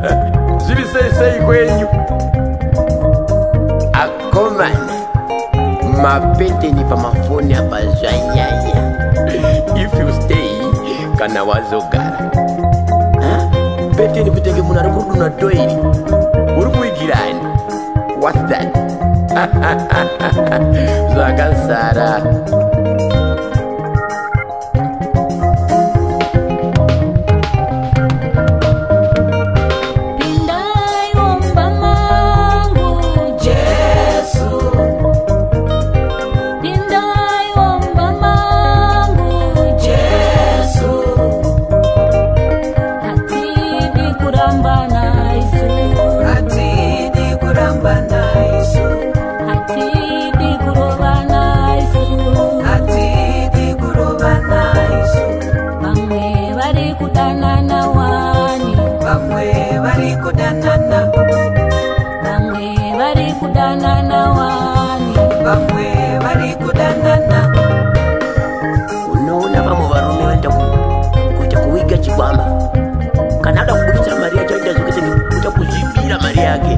Zviri sei kwenyu? Akomana mapete ni pamafoni apa zvanyanya. If you stay kana wazogara pete ni kutenge munhu ari kuduna toiri uri kuigirani. What's that? Zvakazara. Unoona vamwe varume vaenda kuita kuiga chikwama. Kana ada kubudisa mari yacho aita zvekuita kuzvibira mari yake.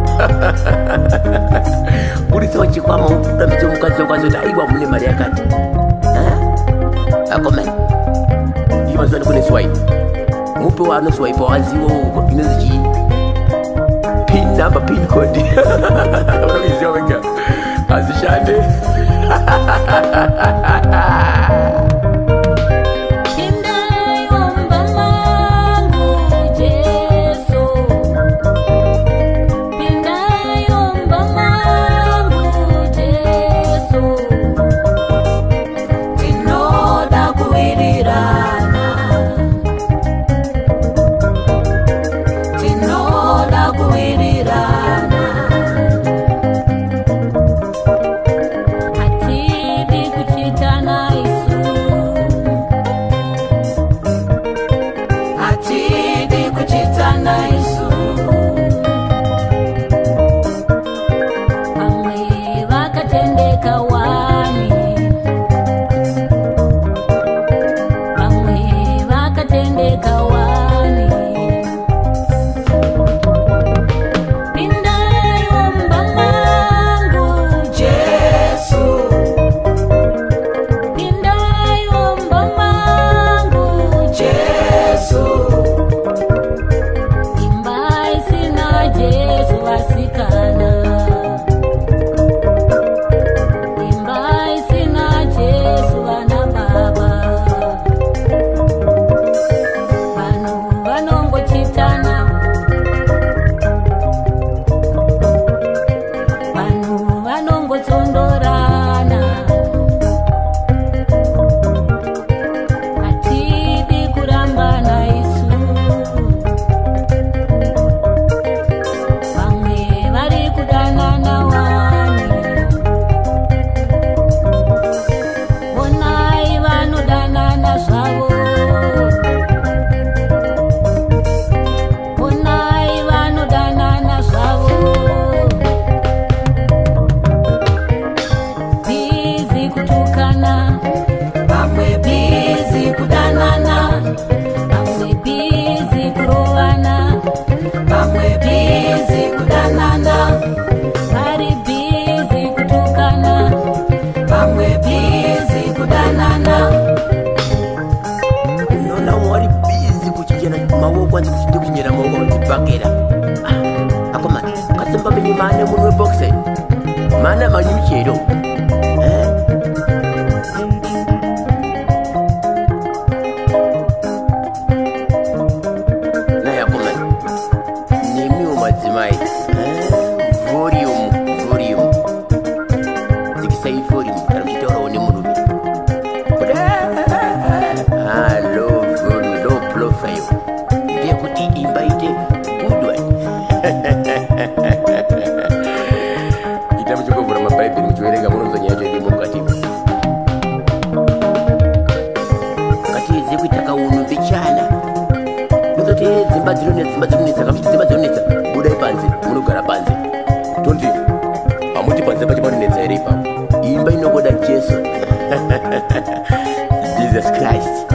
Budisawo chikwama udambidze mukadzi wako azoti aiwa mune mari yakati. Akomana iyi mazuva kune swipe. Mupe waanoswipe waziwo inozi chii? Pin number, pin code. Unoziva wega hazishande. Akomana kasimba bini mane munwe boxe. Mana manyuchero. Naya akomana nimi umadzimai. Volume zikisai volume kana kuchitaura one murume. Low profile. Ndiye kuti imba ite good one. Ita muchokuvhura mabhaibheri muchiverenga munonzwa nyaya yacho irimo mukati. Ngatiedze kuita kaunhu mbichana. Nototi dzimba dzinonetsa dzimba dzinonetsa budai panze munogara panze. Tondi hamuti panze pacho panonetsa here ipapo. Imba inogoda Jesu. Jesus Christ.